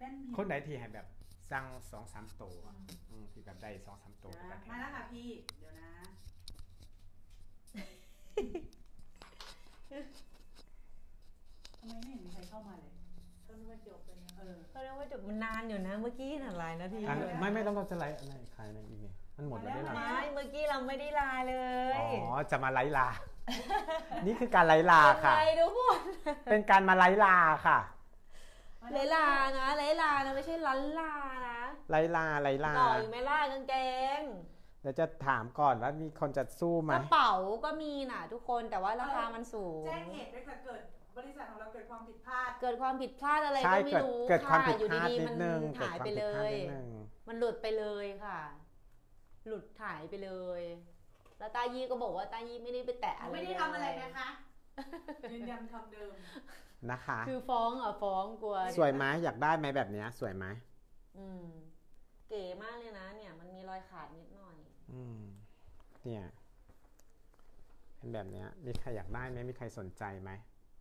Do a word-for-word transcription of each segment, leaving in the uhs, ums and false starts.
นพิมพ์คนไหนที่ให้แบบสั่งสองสามตัวที่แบบได้สองสามตัวมาแล้วค่ะพี่เดี๋ยวนะทำไมไม่เห็นมีใครเข้ามาเลยก็นึกว่าจบไปนะเออเขาเรียกว่าจบมันนานอยู่นะเมื่อกี้น่ะหลายนาทีไม่ไม่ต้องเราจะไลฟ์อะไรใครในอีเมลมันหมดแล้วได้หรอไม่เมื่อกี้เราไม่ได้ลาเลยอ๋อจะมาไลฟ์ลานี่คือการไลฟ์ลาค่ะทุกคนเป็นการมาไลฟ์ลาค่ะไลฟ์ลานะไลฟ์ลานะไม่ใช่ลันลานะไลฟ์ลาไลฟ์ลาต่ออยู่ไม่ล่ากางเกงเดี๋ยวจะถามก่อนว่ามีคนจะสู้ไหมกระเป๋าก็มีน่ะทุกคนแต่ว่าราคามันสูงแจ้งเหตุด้วยค่ะเกิดบริษัทของเราเกิดความผิดพลาดเกิดความผิดพลาดอะไรก็ไม่รู้ค่ะอยู่ดีๆมันหายไปเลยมันหลุดไปเลยค่ะหลุดหายไปเลยแล้วตายี่ก็บอกว่าตายี่ไม่ได้ไปแตะอะไรไม่ได้ทำอะไรนะคะยืนยันคำเดิมนะคะคือฟ้องอ่ะฟ้องกลัวสวยไหมอยากได้ไหมแบบนี้สวยไหมอืมเก๋มากเลยนะเนี่ยมันมีรอยขาดนิดหน่อยอืมเนี่ยเป็นแบบนี้มีใครอยากได้ไหมมีใครสนใจไหม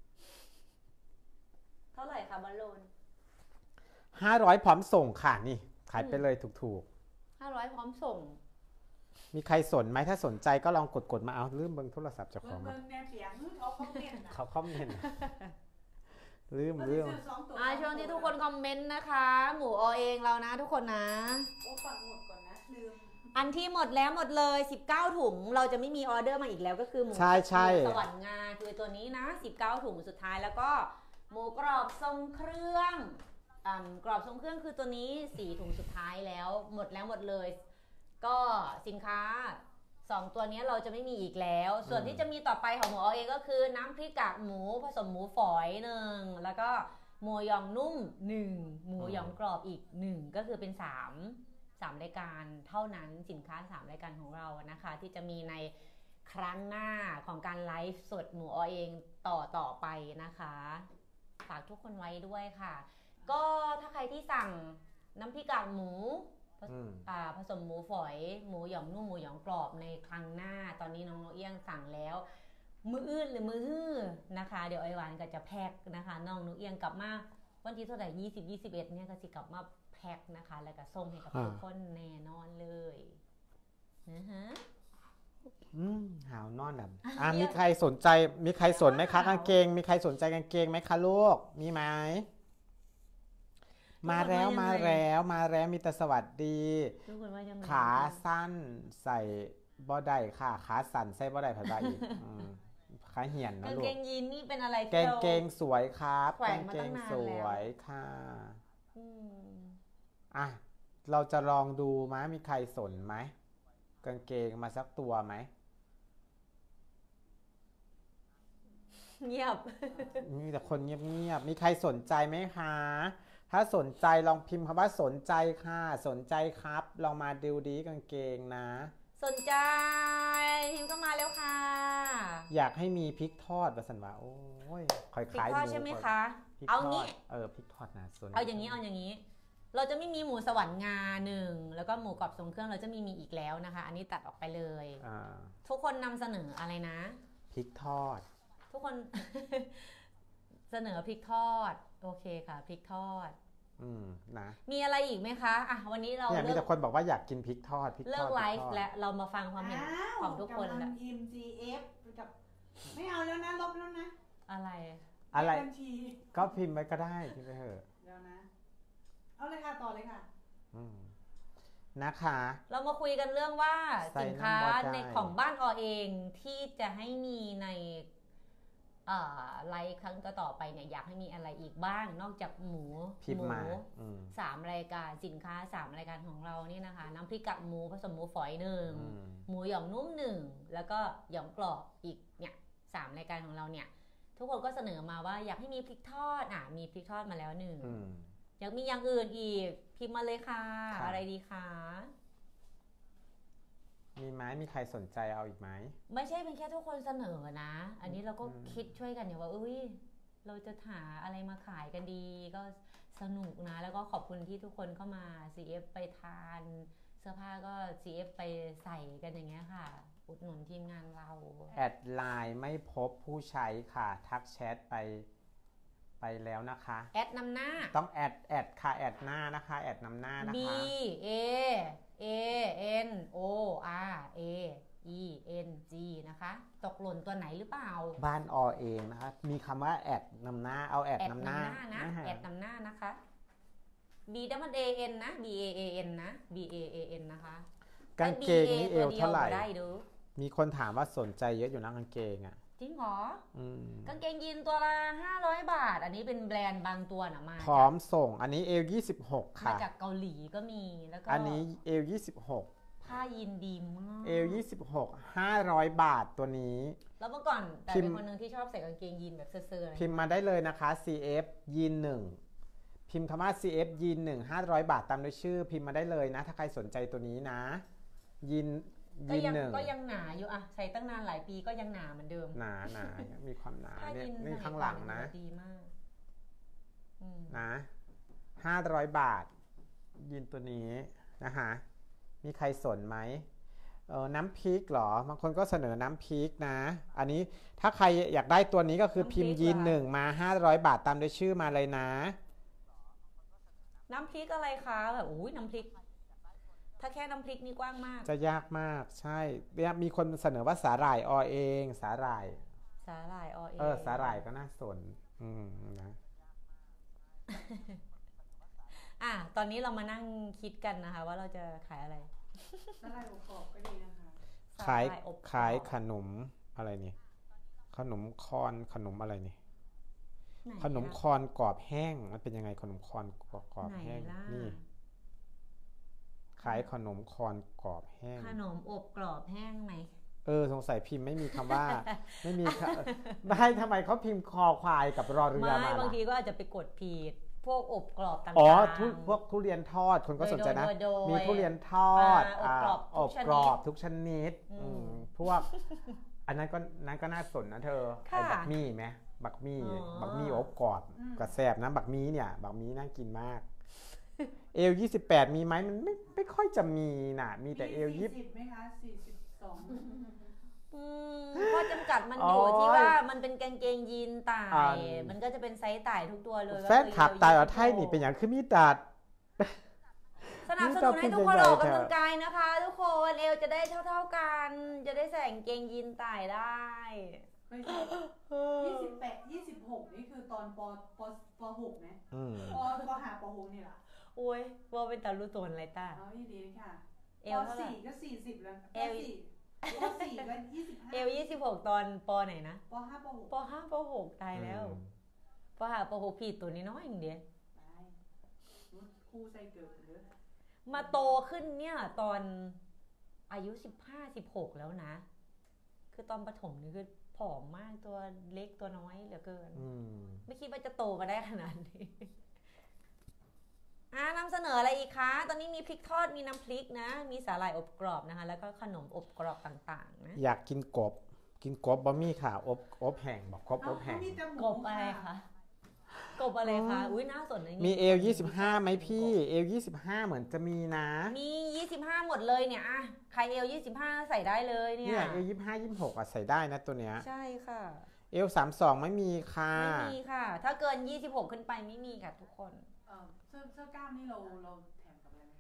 เท่าไหร่คะบอลลูนห้าร้อยพร้อมส่งค่ะนี่ขายไปเลยถูกๆห้าร้อยพร้อมส่งมีใครสนไหมถ้าสนใจก็ลองกดๆมาเอาลืมเบิ้งโทรศัพท์เจ้าของเบิ้งแนวเสียงเขาคอมเมนต์เขาคอมเมนต์ลืมลืมอ่าช่วงที่ทุกคนคอมเมนต์นะคะหมูอเองเรานะทุกคนนะโอ้ฟังหมดก่อนนะลืมอันที่หมดแล้วหมดเลยสิบเก้าถุงเราจะไม่มีออเดอร์มาอีกแล้วก็คือหมูใช่ใช่สวรรค์งาคือตัวนี้นะสิบเก้าถุงสุดท้ายแล้วก็หมูกรอบทรงเครื่องอ่ากรอบทรงเครื่องคือตัวนี้สี่ถุงสุดท้ายแล้วหมดแล้วหมดเลยก็สินค้าสองตัวนี้เราจะไม่มีอีกแล้วส่วนที่จะมีต่อไปของหมูเองก็คือน้ำพริกกากหมูผสมหมูฝอยหนึ่งแล้วก็หมูยองนุ่มหนึ่งหมูยองกรอบอีกหนึ่งก็คือเป็นสาม สามรายการเท่านั้นสินค้าสามรายการของเรานะคะที่จะมีในครั้งหน้าของการไลฟ์สดหมูเองต่อต่อไปนะคะฝากทุกคนไว้ด้วยค่ะก็ถ้าใครที่สั่งน้ำพริกกากหมูผสมหมูฝอยหมูหยองนุ่มหมูหยองกรอบในครั้งหน้าตอนนี้น้องโนเอี้ยงสั่งแล้วมืออื่นหรือมือฮื้อนะคะเดี๋ยวไอวานก็จะแพ็คนะคะน้องโนเอี้ยงกลับมาวันที่เท่าไหร่ยี่สิบ ยี่สิบเอ็ดเนี่ยก็สิกลับมาแพ็คนะคะแล้วก็ส่งให้กับทุกคนแน่นอนเลยนะฮะอืมหาวนอนแบบอ่ะมีใครสนใจมีใครสนไหมคะกางเกงมีใครสนใจกางเกงไหมคะลูกมีไหมมาแล้วมาแล้วมาแล้วมีแต่สวัสดีขาสั้นใส่บ่ได้ค่ะขาสั้นใส่บ่ได้ผัดบะอีกขาเหี่ยนนะลูกกางเกงยีนนี่เป็นอะไรกางเกงสวยครับกางเกงสวยค่ะอ่ะเราจะลองดูไหมมีใครสนไหมกางเกงมาสักตัวไหมเงียบมีแต่คนเงียบๆมีใครสนใจไหมคะถ้าสนใจลองพิมพ์คำว่าสนใจค่ะสนใจครับลองมาดูดีกางเกงนะสนใจพิมพ์เข้ามาแล้วค่ะอยากให้มีพริกทอดประสันว่าโอ้ยคอยขายหมูใช่ไหมคะเอางี้เออพริกทอดนะสนเอาอย่างนี้เอาอย่างนี้เราจะไม่มีหมูสวรรค์งาหนึ่งแล้วก็หมูกรอบทรงเครื่องเราจะมีมีอีกแล้วนะคะอันนี้ตัดออกไปเลยทุกคนนำเสนออะไรนะพริกทอดทุกคน เสนอพริกทอดโอเคค่ะพริกทอดอืมนะมีอะไรอีกไหมคะอ่ะวันนี้เราเนี่ยมีแต่คนบอกว่าอยากกินพริกทอดพริกทอดเลิกไลฟ์และเรามาฟังความเห็นของทุกคนแล้วทีม จี เอฟ กับไม่เอาแล้วนะลบแล้วนะอะไรอะไรก็พิมพ์ไปก็ได้พิมพ์ไปเถอะเดี๋ยวนะเอาเลยค่ะต่อเลยค่ะอืมนะคะเรามาคุยกันเรื่องว่าสินค้าในของบ้านอเองที่จะให้มีในไลฟ์ครั้งต่อไปเนี่ยอยากให้มีอะไรอีกบ้างนอกจากหมูหมูสามรายการสินค้าสามรายการของเรานี่นะคะน้ำพริกกากหมูผสมหมูฝอยหนึ่งหมูหยองนุ่มหนึ่งแล้วก็หยองกรอบอีกเนี่ยสามรายการของเราเนี่ยทุกคนก็เสนอมาว่าอยากให้มีพริกทอดอ่ะมีพริกทอดมาแล้วหนึ่งอยากมีอย่างอื่นอีกพิมพ์มาเลยค่ะอะไรดีคะมีไหมมีใครสนใจเอาอีกไหมไม่ใช่เป็นแค่ทุกคนเสนอนะอันนี้เราก็คิดช่วยกันอย่างว่าเอ้ยเราจะหาอะไรมาขายกันดีก็สนุกนะแล้วก็ขอบคุณที่ทุกคนเข้ามา ซี เอฟ ไปทานเสื้อผ้าก็ ซี เอฟ ไปใส่กันอย่างเงี้ยค่ะอุดหนุนทีมงานเราแอดไลน์ไม่พบผู้ใช้ค่ะทักแชทไปไปแล้วนะคะแอดนำหน้าต้องแอดแอดค่ะแอดหน้านะคะแอดนำหน้านะ B คะ A A N O R A E N G นะคะ ตกหล่นตัวไหนหรือเปล่าบ้านออเองนะคะมีคำว่าแอดนำหน้าเอาแอดแอดนำนำหหน้าน้านะนะฮะแอดนำหน้านะคะ B W A N นะ B A A N นะ B A A N นะคะกางเกงนี่เอวเท่าไหร่ตัวดียวก็ได้ดูมีคนถามว่าสนใจเยอะอยู่นะกางเกงอ่ะจริงเหรออืมกางเกงยีนตัวละห้าร้อยบาท อันนี้เป็นแบรนด์บางตัวนะมาพร้อมส่งอันนี้เอลยี่สิบหกมาค่ะจากเกาหลีก็มีแล้วก็อันนี้เอลยี่สิบหกผ้ายีนดีมากเอลยี่สิบหก ห้าร้อยบาทตัวนี้แล้วเมื่อก่อนแต่พิเป็มพ์นคนหนึ่งที่ชอบใส่กางเกงยีนแบบเซ่อๆอะไรพิมพ์มาได้เลยนะคะ ซี เอฟ ยีนหนึ่งพิมพ์คำว่า ซี เอฟ ยีนหนึ่ง ห้าร้อยบาทตามด้วยชื่อ พิมพ์มาได้เลยนะ ถ้าใครสนใจตัวนี้นะ ยีนก็ยีนยังหนึ่งก็ยังหนาอยู่อะใส่ตั้งนานหลายปีก็ยังหนาเหมือนเดิมหนาหนามีความหนาผ้าเนี่ยยีนนี่สมัยข้างหลังก่อนะดีมากอืมนะห้าร้อยบาท ยีนตัวนี้นะคะมีใครสนไหมเออน้ำพริกเหรอบางคนก็เสนอน้ำพริกนะ อันนี้ถ้าใครอยากได้ตัวนี้ก็คือพิมพ์ยีนหนึ่งมาห้าร้อยบาทตามด้วยชื่อมาเลยนะน้ำพริกอะไรคะแบบอุ้ยน้ำพริก ถ้าแค่น้ำพริกนี่กว้างมากจะยากมากใช่เนี่ยมีคนเสนอว่าสาหร่ายออเองสาหร่ายสาหร่ายออเอเออสาหร่ายก็น่าสนอืมนะอ่ะตอนนี้เรามานั่งคิดกันนะคะ ว่าเราจะขายอะไรสาหร่ายอบกรอบก็ดีนะคะขายสหร่อบขายกรอบขนมอะไรนี่ขนมคอนขนมอะไรนี่ไหขนมคอนกรอบแห้งมันเป็นยังไงขนมคอนกรอบไหนแห้งล่ะนี่ขายขนมคอนกรอบแห้งขนมอบกรอบแห้งไหมเออสงสัยพิมพ์ไม่มีคำว่า ไม่มีคำไม่ทำไมเขาพิมพ์คอควายกับรอเรือไม่มาบางล่ะทีก็อาจจะไปกดผิดพวกอบกรอบต่างๆอ๋อทุพวกทุเรียนทอดคนก็สนใจนะโดยโดยมีทุเรียนทอดอ่าอบกรอบาทุกชนิดอบกรอบทุกชนิดอืมอืมพวก อันนั้นก็นั้นก็น่าสนนะเธอค่ะไอ้บักมี่ไหมบักมี่อ๋อบักมี่อบกรอบอืมกระแสบนะบักมี่เนี่ยบักมี่น่ากินมาก เอลยี่สิบแปดมีไหมมันไม่ไม่ค่อยจะมีน่ะ มีแต่เอลยี่สี่สิบไหมคะสี่สิบสองอืมข้อจำกัดมันอ๋ออยู่ที่ว่ามันเป็นกางเกงยีนต่าอ่าย มันก็จะเป็นไซส์ต่ายทุกตัวเลยแฟนขับตายเอาไทยนี่เป็นอย่างคือมีดัดสนับสนุนให้ทุกคนนี่อก็อกเป็นกำลังใหญ่ๆกายนะคะ ทุกคนเอวจะได้เท่า ๆกัน จะได้ใส่กางเกงยีนต่ายได้ไม่ใช่ยี่สิบแปดยี่สิบหกนี่คือตอนปปปหกนะอืมปปหาปหกนี่แหละโอ้ยว่าเป็นตาลูโตนอะไรตาเอาอีดีค่ะเอปวเท่าไหร่สี่ก็สี่สิบแล้วเอปวสี่ปสี่ก็ยี่สิบห้าเอวยี่สิบหกตอนปไหนนะปห้าปหกปห้าปหกตายแล้วปห้าปหกผิดตัวนี้น้อยอย่างเดียวไปครูใส่เกิดเยอะมาโตขึ้นเนี่ยตอนอายุสิบห้าสิบหกแล้วนะ คือตอนประถมนี่คือผอมมากตัวเล็กตัวน้อยเหลือเกินอืมไม่คิดว่าจะโตมาได้ขนาดนี้ อ่านำเสนออะไรอีกคะ ตอนนี้มีพริกทอด มีน้ำพริกนะ มีสาหร่ายอบกรอบนะคะ แล้วก็ขนมอบกรอบต่างๆนะอยากกินกบ กินกบบะมี่ค่ะ อบอบแห้งบอกกบอบแห้งกบอะไรคะ กบอะไรคะ อุ้ยน่าสนใจมีเอลยี่สิบห้าไหมพี่ เอลยี่สิบห้าเหมือนจะมีนะมียี่สิบห้าหมดเลยเนี่ยอะใครเอลยี่สิบห้าใส่ได้เลยเนี่ยเนี่ยเอลยี่สิบห้ายี่สิบหกอ่ะใส่ได้นะตัวเนี้ยใช่ค่ะเอลสามสองไม่มีค่ะไม่มีค่ะ ถ้าเกินยี่สิบหกขึ้นไปไม่มีค่ะทุกคนเออเสื้อเสื้อกล้ามนี่เราเราแถมกับอะไรไหมคะ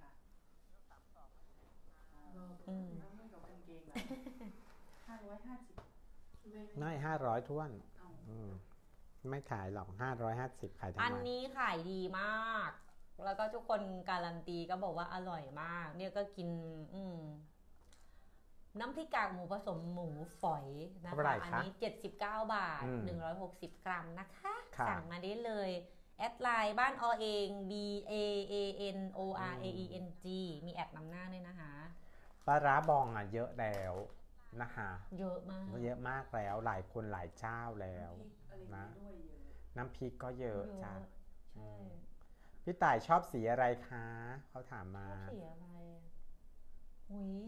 อืมต้องให้กับกางเกงแบบห้าร้อยห้าสิบไม่ห้าร้อยท้วนเอาอืมไม่ขายหรอกห้าร้อยห้าสิบขายทำอันไมนี้ขายดีมาก แล้วก็ทุกคนการันตีก็บอกว่าอร่อยมาก เนี่ยก็กิน อืมน้ำพริกกากหมูผสมหมูฝอยนะเท่าไหร่คะคะอันนี้เจ็ดสิบเก้าบาทอืมหนึ่งร้อยหกสิบกรัมนะคะค่ะสั่งมาได้เลย แอดไลน์บ้านอเอง B A A N O R A E N G มีแอดนำหน้าด้วยนะคะปลาร้าบองอ่ะเยอะแล้วนะคะเยอะมากเยอะมากแล้วหลายคนหลายเจ้าแล้วน้ำพริกอะไรอย่างเงี้ยด้วยเยอะน้ำพริกก็เยอะจ้ะใช่พี่ต่ายชอบสีอะไรคะเขาถามมาชอบสีอะไรอะหุย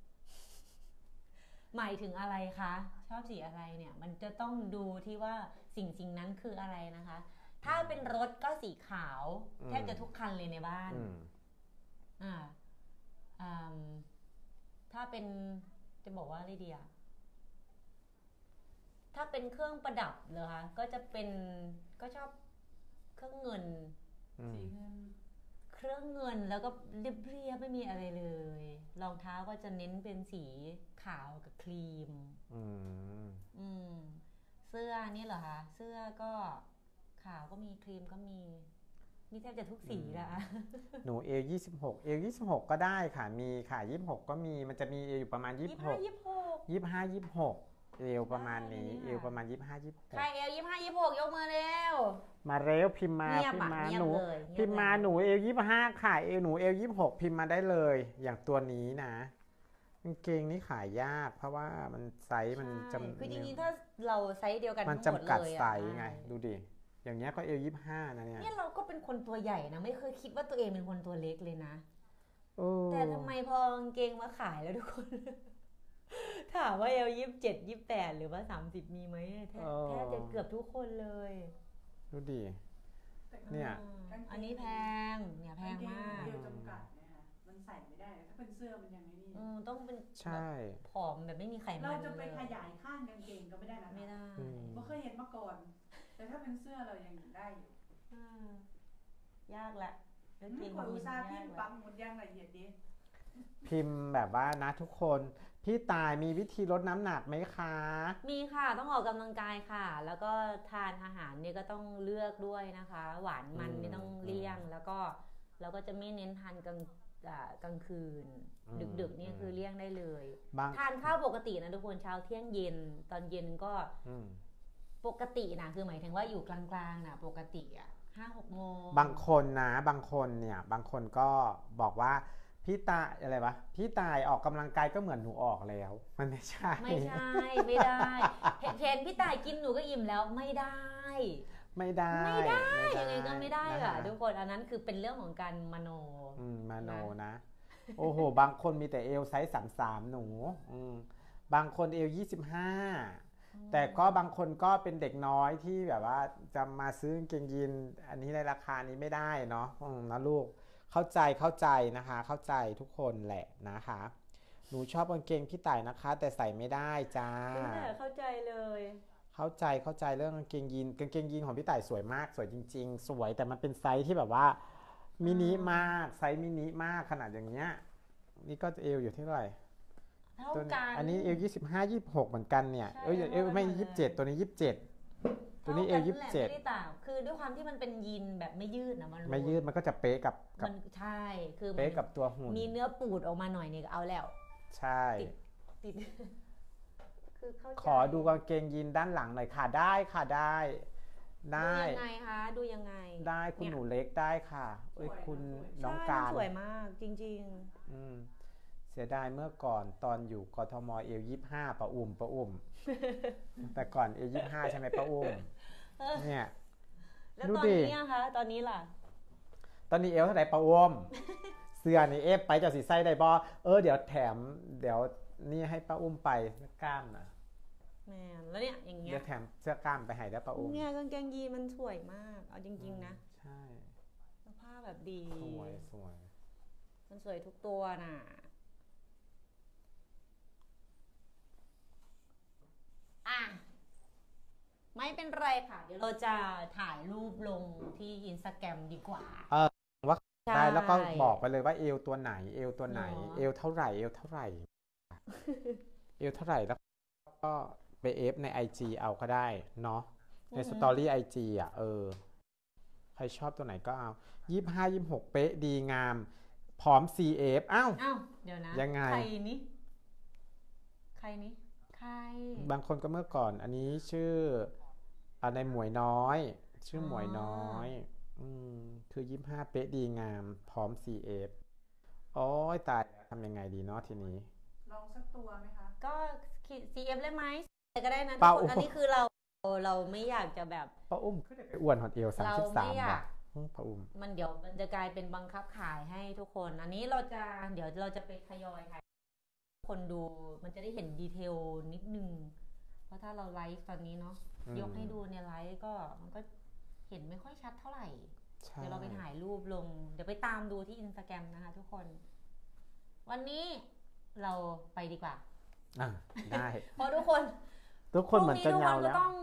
หมายถึงอะไรคะ ชอบสีอะไรเนี่ย มันจะต้องดูที่ว่าสิ่งสิ่งนั้นคืออะไรนะคะ ถ้าเป็นรถก็สีขาวอืมแทบจะทุกคันเลยในบ้านอืมอ่าอืมถ้าเป็นจะบอกว่าอะไรดีอะถ้าเป็นเครื่องประดับเหรอคะก็จะเป็นก็ชอบรื่องเงินอืมสีเงินเครื่องเงินแล้วก็เรียบๆไม่มีอะไรเลยรองเท้าก็จะเน้นเป็นสีขาวกับครีมอืมอืมเสื้อนี่เหรอคะเสื้อก็ขาวก็มีครีมก็มีมีแทบจะทุกสีละหนูเอลยี่สิบหกเอลยี่สิบหกก็ได้ค่ะมีค่ะยี่สิบหกก็มีมันจะมีเอลอยู่ประมาณยี่ยี่สิสิบบ หห้าก ยี่สิบหกยี่สิบห้ายี่สิบหกเอลประมาณนี้ได้เลยเนี่ยเอลประมาณยี่สิบห้ายี่สิบหใครกเอลยี่สิบห้ายี่สิบหกยกมือเร็วมาเร็วพิมพ์มาเงียบพิมพ์มาอะเงียบหนูเลยเงียบพิมพ์มาเลยหนูเอลยี่สิบห้าค่ะเอลหนูเอลยี่สิบหกพิมพ์มาได้เลย อย่างตัวนี้นะกางเกงนี่ขายยาก เพราะว่ามันไซส์มันใช่จำคือจริงๆถ้าเราไซส์เดียวกันมันทั้งหมดจำกัดเลยอะไซส์ไงใช่ดูดิอย่างเงี้ยก็เอลยี่สิบห้านะเนี่ยเนี่ยเราก็เป็นคนตัวใหญ่นะไม่เคยคิดว่าตัวเองเป็นคนตัวเล็กเลยนะโอ้แต่ทำไมพอกางเกงมาขายแล้วทุกคน ถามว่าเอลยี่สิบเจ็ดยี่สิบแปดหรือว่าสามสิบมีไหมแทบแทบจะเกือบทุกคนเลยดูดิแต่เนี่ยอ่าอันนี้แพงเนี่ยแพงมากเดียวจำกัดเนี่ยค่ะมันใส่ไม่ได้ถ้าเป็นเสื้อมันยังไงนี่อืมต้องเป็นใช่แบบผอมแบบไม่มีไขมันเราจะไปเลยขยายข้างกางเกงก็ไม่ได้นะไม่ได้อืมไม่เคยเห็นมาก่อน แต่ถ้าเป็นเสื้อเรายังได้อยู่อ่ายากละกางเกนี่งขออุยีตนสาห์ยาพิกมพ์ละปังหมดยังละเอียดดิพิมพ์แบบว่านะทุกคนพี่ตายมีวิธีลดน้ำหนักไหมคะมีค่ะต้องออกกำลังกายค่ะ แล้วก็ทานอาหารเนี่ยก็ต้องเลือกด้วยนะคะ หวานมันนี่ต้องเลี่ยง แล้วก็เราก็จะไม่เน้นทานกลางอ่ากลางคืน ดึกๆเนี่ยคือเลี่ยงได้เลยบางทานข้าวปกตินะทุกคนเช้าเที่ยงเย็นตอนเย็นก็อืมปกตินะคือหมายถึงว่าอยู่กลางๆนะปกติอ่ะห้าหกโมงบางคนนะบางคนเนี่ยบางคนก็บอกว่าพี่ตายอะไรวะพี่ตายออกกำลังกายก็เหมือนหนูออกแล้ว มันไม่ใช่ไม่ใช่ไม่ได้เห็นเห็นพี่ต่ายกินหนูก็อิ่มแล้วไม่ได้ไม่ได้ไม่ได้ยังไงก็ไม่ได้นค่ะทุกคนอันนั้นคือเป็นเรื่องของการมโนอืมมาโนนะ โอ้โห บางคนมีแต่เอลไซส์สามสามหนูอืมบางคนเอลยี่สิบห้าแต่ก็บางคนก็เป็นเด็กน้อยที่แบบว่าจะมาซื้อกางเกงยีนอันนี้ในราคานี้ไม่ได้เนาะอืมนะลูกเข้าใจเข้าใจนะคะ เข้าใจทุกคนแหละนะคะ หนูชอบกางเกงพี่ต่ายนะคะ แต่ใส่ไม่ได้จ้าเข้าใจเลยเข้าใจเข้าใจเรื่องกางเกงยีนกางเกงยีนของพี่ต่ายสวยมากสวยจริง ๆ สวยแต่มันเป็นไซส์ที่แบบว่ามินิมากไซส์มินิมากขนาดอย่างเงี้ยนี่ก็เอวอยู่ที่เท่าไหร่เท่าตัวนี้กันอันนี้เอลยี่สิบห้ายี่สิบหกเหมือนกันเนี่ยใช่เอ้ยเอลไม่เท่ากันหมดเลยยี่สิบเจ็ดตัวนี้ยี่สิบเจ็ดตัวนี้เอลยี่สิบเจ็ดไม่ได้ต่างคือด้วยความที่มันเป็นยีนแบบไม่ยืดนะมันไม่ยืดมันก็จะเป๊ะกับกับมันใช่คือมันเป๊ะกับตัวหุ่นมีเนื้อปูดออกมาหน่อยนี่ก็เอาแล้วใช่ติด คือเข้าใจขอดูกางเกงยีนด้านหลังหน่อยค่ะได้ค่ะได้ได้ดูยังไงคะดูยังไงได้คุณเนี่ยหนูเล็กได้ค่ะเอ้ยคุณน้องใช่การสวยมากจริงอืมเสียดายเมื่อก่อนตอนอยู่กทมเอลยี่ห้าปะอุ่มปะอุ่ม แต่ก่อนเอลยี่ห้าใช่ไหมปะอุ่มเนี่ยๆ แล้วดูตอนดินี้อะคะตอนนี้ล่ะตอนนี้เอลเท่าไหร่ปะอุ่ม เสื้อนี่เอฟไปเจ้าสีไส้ได้บอเออเดี๋ยวแถมเดี๋ยวนี่ให้ป้าอุ้มไปกล้ามนะแม่นแล้วเนี่ยอย่างเงี้เดี๋ยยวแถมเสื้อกล้ามไปให้ได้ป้าอุ้มเนี่ยกางเกงยีนมันสวยมากเอาจริงๆนะใช่ผ้าแบบดีสวยสวยมันสวยทุกตัวน่ะอ่ะไม่เป็นไรค่ะ เดี๋ยวเราจะถ่ายรูปลงที่อินสตาแกรมดีกว่าได้แล้วก็บอกไปเลยว่าเอวตัวไหนเอวตัวไหนหรอเอวเท่าไหร่เอวเท่าไหร่ เอวเท่าไหร่แล้วก็ไปเอฟใน ไอ จี เอาก็ได้เนาะในสตอรี่ ไอ จี อ่ะเออใครชอบตัวไหนก็เอายี่สิบห้ายี่สิบหกเป๊ะดีงามพร้อม ซี เอฟ อ้าวอ้าวเดี๋ยวนะยังไงใครนี้ใครนี้ใครบางคนก็เมื่อก่อนอันนี้ชื่ออันในหมวยน้อย ชื่อหมวยน้อยอืมคือยี่สิบห้าเป๊ะดีงามพร้อม ซี เอฟ โอ้ยตายแล้วทำยังไงดีเนาะทีนี้ลองสักตัวไหมคะก็ ซี เอฟ เลยไหมอะไรก็ได้นะทุเปล่ากคนอันนี้คือเราเราไม่อยากจะแบบป้าอุ้มขึ้นไปอ้วนหอดเอวสามเราสิบสามไม่อยาว่ะกอืมป้าอุ้มมันเดี๋ยวมันจะกลายเป็นบังคับขายให้ทุกคน อันนี้เราจะเดี๋ยวเราจะไปทยอยขายคนดูมันจะได้เห็นดีเทลนิดนึง เพราะถ้าเราไลฟ์ตอนนี้เนาะอืมยกให้ดูในไลฟ์ก็มันก็เห็นไม่ค่อยชัดเท่าไหร่ใช่เดี๋ยวเราไปถ่ายรูปลง เดี๋ยวไปตามดูที่อินสตาแกรมนะคะทุกคน วันนี้เราไปดีกว่าอ่ะได้เพราะทุกคนทุกคนเหมือนจะพรุ่งเงาทุกคนก็แล้วต้อง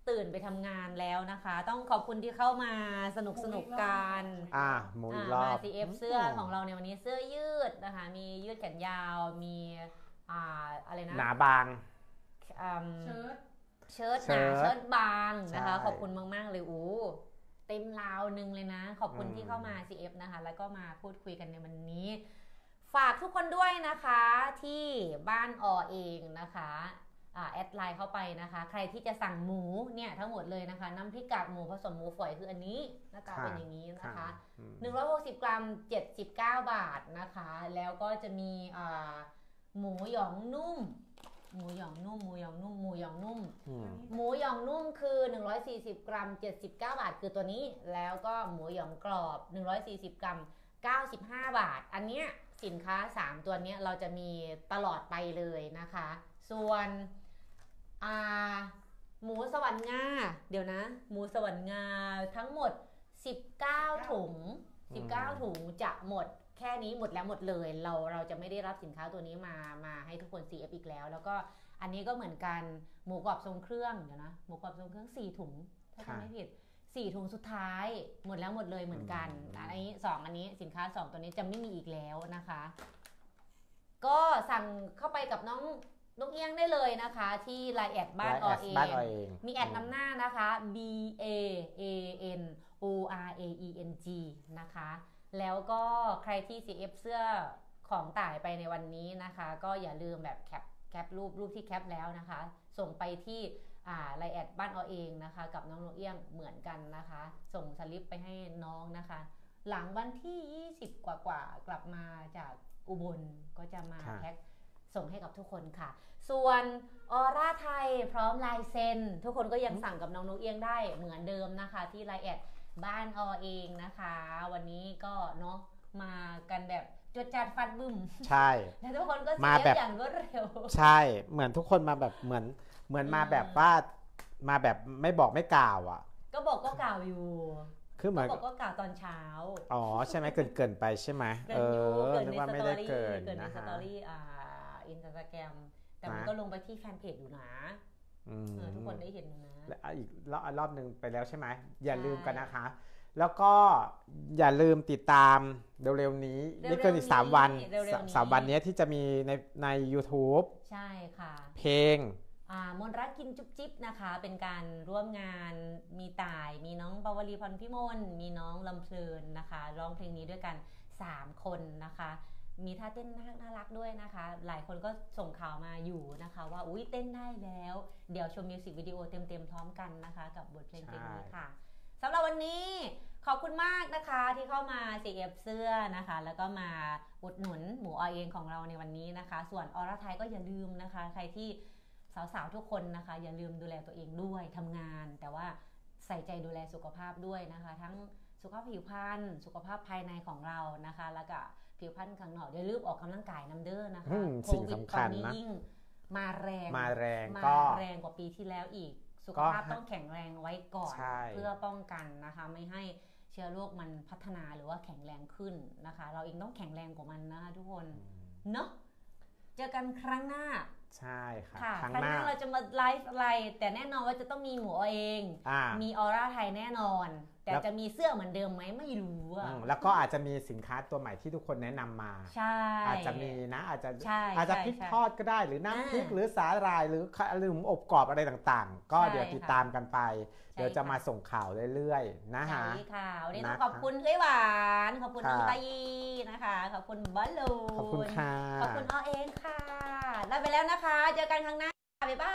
ตื่นไปทำงานแล้วนะคะ ต้องขอบคุณที่เข้ามาสนุกสนุกกันอ่าหมุนรอบมา ซี เอฟ เสื้อของเราในวันนี้เสื้อยืดนะคะมียืดแขนยาวมีอ่าอะไรนะหนาบางอืมเชิ้ตเชิ้ตหนาเชิ้ตเชิ้ตบางนะคะใช่ขอบคุณมากๆเลยอู้เต็มราวหนึ่งเลยนะ ขอบคุณอืมที่เข้ามา ซี เอฟ นะคะแล้วก็มาพูดคุยกันในวันนี้ ฝากทุกคนด้วยนะคะที่บ้านอเองนะคะอ่าแอดไลน์เข้าไปนะคะ ใครที่จะสั่งหมูเนี่ยทั้งหมดเลยนะคะน้ำพริกกากหมูผสมหมูฝอยคืออันนี้หน้าตาเป็นอย่างนี้นะคะอืมหนึ่งร้อยหกสิบกรัมเจ็ดสิบเก้าบาทนะคะ แล้วก็จะมีอ่าหมูหยองนุ่ม หมูหยองนุ่ม หมูหยองนุ่ม หมูหยองนุ่มอืมหมูหยองนุ่มคือหนึ่งร้อยสี่สิบกรัมเจ็ดสิบเก้าบาทคือตัวนี้ แล้วก็หมูหยองกรอบหนึ่งร้อยสี่สิบกรัมเก้าสิบห้าบาท อันเนี้ยสินค้าสามตัวเนี้ยเราจะมีตลอดไปเลยนะคะ ส่วนอ่าหมูสวรรค์งาเดี๋ยวนะ หมูสวรรค์งาทั้งหมดสิบเก้าถุงสิบเก้าถุงจะหมดแค่นี้หมดแล้วหมดเลยเราเราจะไม่ได้รับสินค้าตัวนี้มามาให้ทุกคน ซี เอฟ อีกแล้ว แล้วก็อันนี้ก็เหมือนกันหมูกรอบทรงเครื่องเดี๋ยวนะหมูกรอบทรงเครื่องสี่ถุงถ้าจำไม่ผิดสี่ถุงสุดท้ายหมดแล้วหมดเลยเหมือนกันอันนี้สองอันนี้สินค้าสองตัวนี้จะไม่มีอีกแล้วนะคะ ก็สั่งเข้าไปกับน้องนกเอี้ยงได้เลยนะคะ ที่ไลน์แอดบ้านอเองบ้านอเองมีแอดนำหน้านะคะ B A A N O R A E N G นะคะ แล้วก็ใครที่ ซี เอฟ เสื้อของต่ายไปในวันนี้นะคะ ก็อย่าลืมแบบแคปแคปรูปรูปที่แคปแล้วนะคะ ส่งไปที่อ่าไลน์แอดบ้านอเองนะคะ กับน้องนกเอี้ยงเหมือนกันนะคะ ส่งสลิปไปให้น้องนะคะ หลังวันที่ยี่สิบกว่ากว่ากลับมาจากอุบลก็จะมาแพ็คส่งให้กับทุกคนค่ะ ส่วนออร่าไทยพร้อมลายเซ็นทุกคนก็ยังสั่งกับน้องนกเอี้ยงได้เหมือนเดิมนะคะ ที่ไลน์แอดบ้านอเองนะคะ วันนี้ก็เนาะมากันแบบจดจัดฟัดบึ้มใช่แล้วทุกคนก็มาเสียแบบอย่างรวดเร็วใช่เหมือนทุกคนมาแบบเหมือนเหมือนมาแบบว่ามาแบบไม่บอกไม่กล่าวอ่ะก็บอกก็กล่าวอยู่คือเหมืก็อนบอกก็กล่าวตอนเช้าอ๋อใช่ไหมเกินเกินไปใช่ไหมเกิเอนอยู่อเกินนึกในว่าสไม่ตอได้รี่เกินเกินในนะสฮะตอรี่อ่าอินสตาแกรมแต่มันนะก็ลงไปที่แฟนเพจอยู่นะอืมเออทุกคนได้เห็นอยู่นะและอีกรอบรอบหนึ่งไปแล้วใช่ไหมอย่าใช่ลืมกันนะคะ แล้วก็อย่าลืมติดตามเร็วๆนี้เร็วๆไม่เกินอีกสามวันเร็วๆนี้สามวันเนี้ยที่จะมีในใน YouTube ใช่ค่ะเพลงอ่ามนรักกินจุ๊บจิ๊บนะคะ เป็นการร่วมงานมีต่าย มีน้องปวลีพรพิมลมีน้องลำเพลินนะคะ ร้องเพลงนี้ด้วยกันสามคนนะคะ มีท่าเต้นน่าน่ารักด้วยนะคะ หลายคนก็ส่งข่าวมาอยู่นะคะ ว่าอุ้ยเต้นได้แล้ว เดี๋ยวชมมิวสิกวิดีโอเต็มๆพร้อมกันนะคะ กับบทเพลงเพลงนี้ค่ะสำหรับวันนี้ขอบคุณมากนะคะที่เข้ามา ซี เอฟ เสื้อนะคะ แล้วก็มาอุดหนุนหมูอเองของเราในวันนี้นะคะ ส่วนออร่าไทยก็อย่าลืมนะคะ ใครที่สาวๆทุกคนนะคะ อย่าลืมดูแลตัวเองด้วยทำงาน แต่ว่าใส่ใจดูแลสุขภาพด้วยนะคะ ทั้งสุขภาพผิวพรรณสุขภาพภายในของเรานะคะ แล้วก็ผิวพรรณข้างนอกอย่าลืมออกกำลังกายน้ำเด้อนะคะอืมโคสิ่งวิดสำตคัอนญนี้นะยิ่งมาแรงมาแรงมาก็แรงกว่าปีที่แล้วอีก สุขภาพก็ต้องแข็งแรงไว้ก่อนใช่เพื่อป้องกันนะคะ ไม่ให้เชื้อโรคมันพัฒนาหรือว่าแข็งแรงขึ้นนะคะ เราเองต้องแข็งแรงกว่ามันนะคะทุกคนเนาะเจอกันครั้งหน้าใช่ค่ะค่ะครั้งครั้งหหน้าน้าเราจะมาไลฟ์อะไร แต่แน่นอนว่าจะต้องมีหมูเองอ่ามีออร่าไทยแน่นอน แต่แล้วจะมีเสื้อเหมือนเดิมไหมไม่รู้อะอืมแล้วก็อาจจะมีสินค้าตัวใหม่ที่ทุกคนแนะนำมาใช่อาจจะมีนะอาจจะใช่อาจจะใช่พริกใช่ทอดก็ได้หรือน้ำพริกอ่าหรือสาหร่ายหรือหรือหมูอบกรอบอะไรต่างๆ ก็ใช่เดี๋ยวติดค่ะตามกันไปใช่เดี๋ยวจะค่ะมาส่งข่าวเรื่อยๆนะฮะใช่ค่ะวันนี้ต้องนะคะขอบคุณเอ้ยหวานขอบคุณน้องค่ะตายีนะคะ ขอบคุณบอลลูนขอบคุณค่ะขอบคุณอ้อเองค่ะลาไปแล้วนะคะ เจอกันครั้งหน้า บ๊ายบาย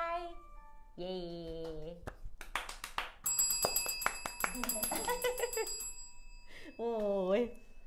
เย้ โอ้ย